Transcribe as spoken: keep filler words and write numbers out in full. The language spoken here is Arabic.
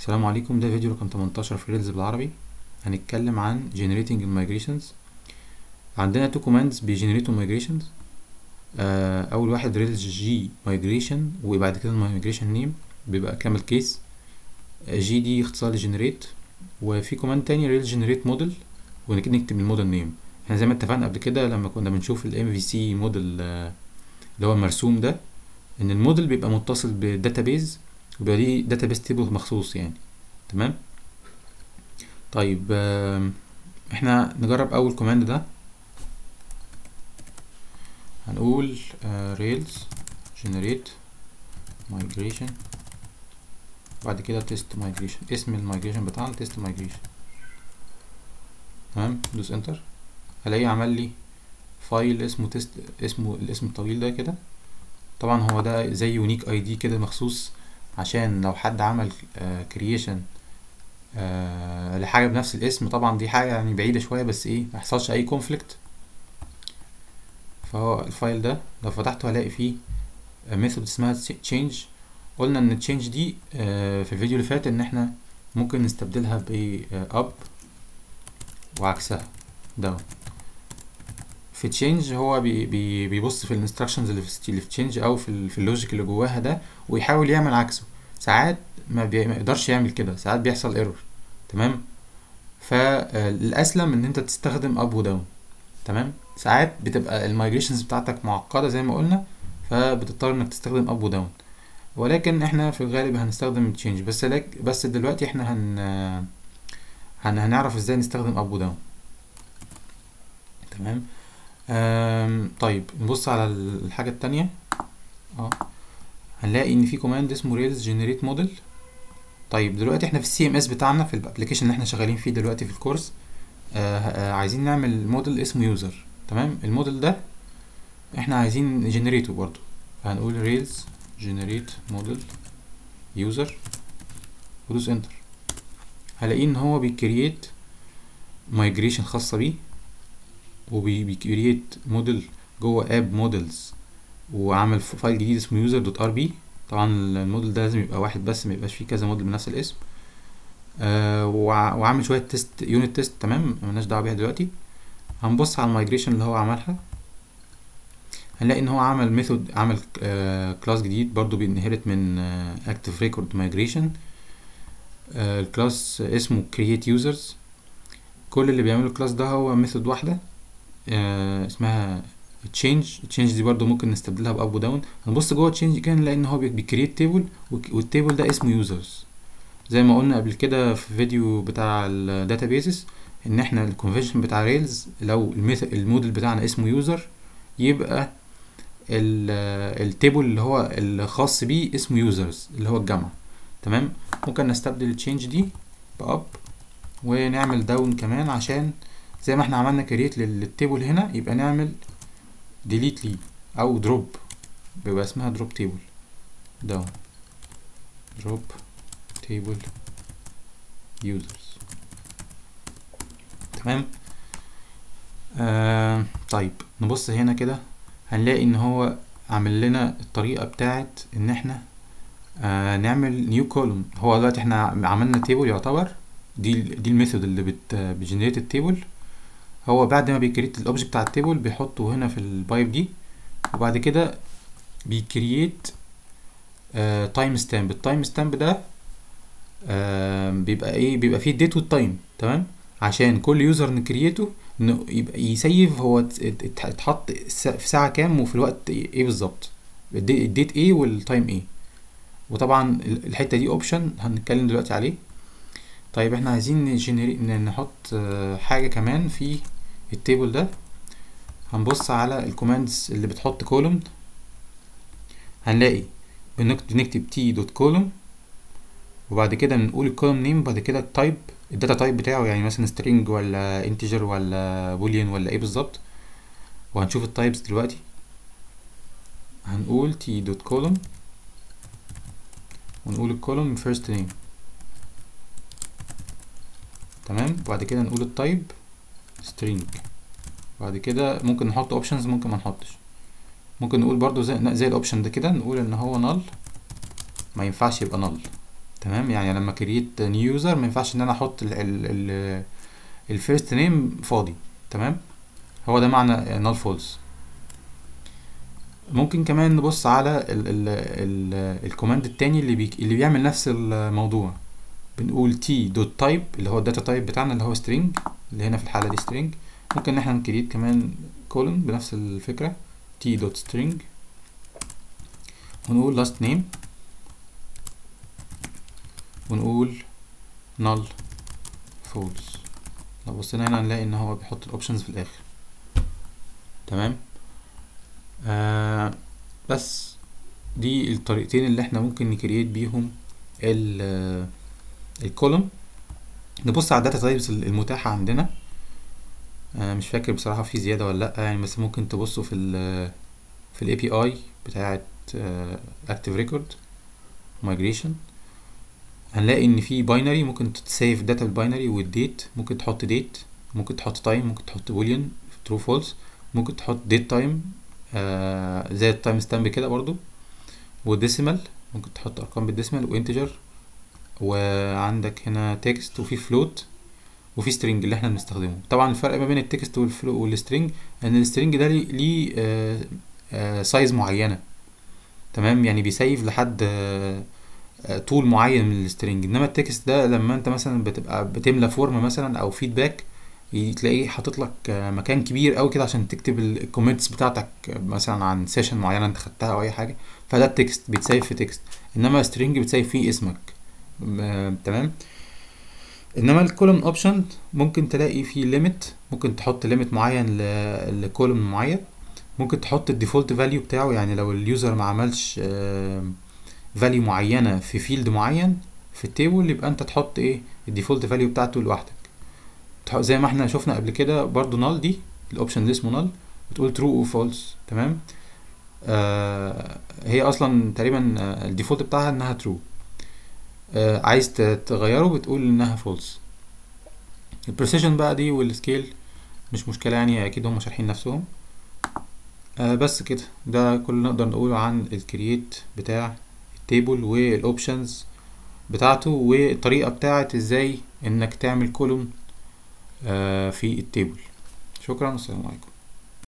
السلام عليكم. ده فيديو رقم تمنتاشر في ريلز بالعربي. هنتكلم عن generating migrations. عندنا تو commands بيجنريتوا migrations. آه اول واحد ريلز جي migration، وبعد كده migration name بيبقى كامل كيس. جي دي اختصار لجنريت، وفي كوماند تاني ريلز جنريت موديل، ونكتب نكتب الموديل نيم. احنا زي ما اتفقنا قبل كده لما كنا بنشوف الام في سي موديل آه اللي هو المرسوم ده، ان الموديل بيبقى متصل بالداتابيز، وبيبقى ليه داتابيز تيبل مخصوص يعني. تمام. طيب آه احنا نجرب اول كوماند ده. هنقول آه rails generate migration، بعد كده test migration. اسم المigration بتاعنا test migration. تمام. دوس انتر، هلاقيه عمل لي فايل اسمه تيست، اسمه الاسم الطويل ده كده. طبعا هو ده زي يونيك اي دي كده مخصوص، عشان لو حد عمل كرييشن آه لحاجه بنفس الاسم، طبعا دي حاجه يعني بعيده شويه، بس ايه ما يحصلش اي كونفليكت. فهو الفايل ده لو فتحته هلاقي فيه ميثود اسمها change. قلنا ان change دي آه في الفيديو اللي فات ان احنا ممكن نستبدلها ب up وعكسها down. في change هو بي بي بيبص في الانستراكشنز اللي في اللي في change او في ال في اللوجيك اللي جواها ده، ويحاول يعمل عكسه. ساعات ما, بي ما يقدرش يعمل كده، ساعات بيحصل ايرور. تمام. فالاسلم ان انت تستخدم up وداون. تمام. ساعات بتبقى المايجريشنز بتاعتك معقده زي ما قلنا، فبتضطر انك تستخدم اب وداون، ولكن احنا في الغالب هنستخدم تشينج. بس لك بس دلوقتي احنا هن... هن هنعرف ازاي نستخدم اب وداون. تمام. آم... طيب نبص على الحاجه التانية. اه هنلاقي ان في كوماند اسمه rails generate model. طيب دلوقتي احنا في السي ام اس بتاعنا، في الابلكيشن اللي احنا شغالين فيه دلوقتي في الكورس، آه آه عايزين نعمل موديل اسمه يوزر. تمام. الموديل ده احنا عايزين نجنريته برضو، فهنقول rails generate model user ودوس انتر. هلاقيه ان هو بيكرييت migration خاصة بيه، وبيكرييت موديل جوه اب موديلز، وعمل فايل جديد اسمه user دوت ار بي. طبعا الموديل ده لازم يبقى واحد بس، ما يبقاش فيه كذا موديل بنفس الاسم. آه وعامل شوية تيست يونت تيست. تمام. ملناش دعوة بيها دلوقتي. هنبص على المايجريشن اللي هو عملها، هنلاقي ان هو عمل ميثود، عمل كلاس جديد برضو بينهرت من اكتف ريكورد مايجريشن. الكلاس اسمه create users. كل اللي بيعمله الكلاس ده هو ميثود واحده آه اسمها change. change دي برضو ممكن نستبدلها باب وداون. هنبص جوه change كان نلاقي ان هو بيكريت تيبل، والتيبل ده اسمه users. زي ما قلنا قبل كده في فيديو بتاع الداتابيسز، ان احنا الكونفنشن بتاع ريلز لو الموديل بتاعنا اسمه يوزر، يبقى التيبل اللي هو الخاص بيه اسمه يوزرز اللي هو الجمع. تمام. ممكن نستبدل التشينج دي باب، ونعمل داون كمان، عشان زي ما احنا عملنا كريت للتيبل هنا، يبقى نعمل ديليت لي او دروب، بيبقى اسمها دروب تيبل داون، دروب تيبل يوزرز. تمام. آه طيب نبص هنا كده، هنلاقي ان هو عامل لنا الطريقه بتاعت ان احنا آه نعمل نيو كولوم. هو دلوقتي احنا عملنا تيبل يعتبر، دي دي الميثود اللي بت بجنريت التيبل. هو بعد ما بيكريت الاوبجكت بتاع التيبل بيحطه هنا في البايب دي، وبعد كده بيكريت آه تايم ستامب. التايم ستامب ده آه بيبقى ايه، بيبقى فيه الديت والتايم. تمام. عشان كل يوزر نكريته انه يبقى يسيف هو اتحط في ساعة كام وفي الوقت ايه بالظبط، الديت ايه والتايم ايه. وطبعا الحتة دي اوبشن هنتكلم دلوقتي عليه. طيب احنا عايزين نحط حاجة كمان في التيبل ده. هنبص على الكوماندز اللي بتحط كولوم. هنلاقي بنكتب تي دوت كولوم، وبعد كده بنقول الكولوم نيم، وبعد كده التايب، الداتا تايب بتاعه، يعني مثلا string ولا integer ولا boolean ولا ايه بالظبط. وهنشوف التايبس دلوقتي. هنقول t دوت column، ونقول الكولوم first name. تمام. وبعد كده نقول التايب string. بعد كده ممكن نحط options، ممكن ما نحطش. ممكن نقول برضو زي زي الاوبشن ده كده، نقول ان هو null، ما ينفعش يبقى null. تمام. يعني لما كريت نيو يوزر ما ينفعش ان انا احط الفيرست نيم فاضي. تمام، هو ده معنى نال فولس. ممكن كمان نبص على ال ال ال الكوماند التاني اللي بي اللي بيعمل نفس الموضوع. بنقول تي دوت تايب اللي هو الداتا تايب بتاعنا اللي هو string، اللي هنا في الحالة دي string. ممكن ان احنا نكريت كمان كولون بنفس الفكرة، تي دوت string، ونقول last name، ونقول null false. لو بصينا هنا هنلاقي ان هو بيحط الاوبشنز في الاخر. تمام. آه بس دي الطريقتين اللي احنا ممكن نكريت بيهم الكولوم. نبص على الداتا تايبس المتاحة عندنا. آه مش فاكر بصراحة في زيادة ولا لأ يعني، بس ممكن تبصوا في ال في ال إيه بي آي بتاعة آه Active Record Migration. هنلاقي ان في باينري ممكن تسيف داتا الباينري والديت. ممكن تحط ديت، ممكن تحط تايم، ممكن تحط بوليان ترو فولس، ممكن تحط ديت تايم آه زي التايم ستامب كده برضو، وديسيمال ممكن تحط ارقام بالديسيمال، وانتجر، وعندك هنا تكست، وفي فلوت، وفي سترينج اللي احنا بنستخدمه. طبعا الفرق ما بين التكست والسترينج ان السترينج ده ليه آه آه سايز معينه. تمام، يعني بيسيف لحد آه طول معين من السترينج. انما التكست ده لما انت مثلا بتبقى بتملى فورم مثلا او فيدباك، تلاقيه حاطط لك مكان كبير قوي كده عشان تكتب الكومنتس بتاعتك مثلا عن سيشن معينه انت خدتها او اي حاجه، فده التكست بيتسيف في تكست. انما سترينج بتسيف فيه اسمك. تمام. انما الكولوم اوبشن ممكن تلاقي فيه ليميت، ممكن تحط ليميت معين لكولوم معين. ممكن تحط الديفولت فاليو بتاعه، يعني لو اليوزر ما عملش فاليو معينه في فيلد معين في التيبل، يبقى انت تحط ايه الديفولت فاليو بتاعته لوحدك، زي ما احنا شفنا قبل كده. برضو نال دي الاوبشن اللي اسمه نال بتقول ترو او فولس. تمام. آه هي اصلا تقريبا آه الديفولت بتاعها انها ترو. آه عايز تغيره بتقول انها فولس. البريسيجن بقى دي والسكيل مش مشكله يعني، اكيد هم شارحين نفسهم. آه بس كده، ده كل اللي نقدر نقوله عن الكرييت بتاع التيبل والاوبشنز بتاعته، والطريقه بتاعت ازاي انك تعمل كولوم آه في التيبل. شكرا، والسلام عليكم.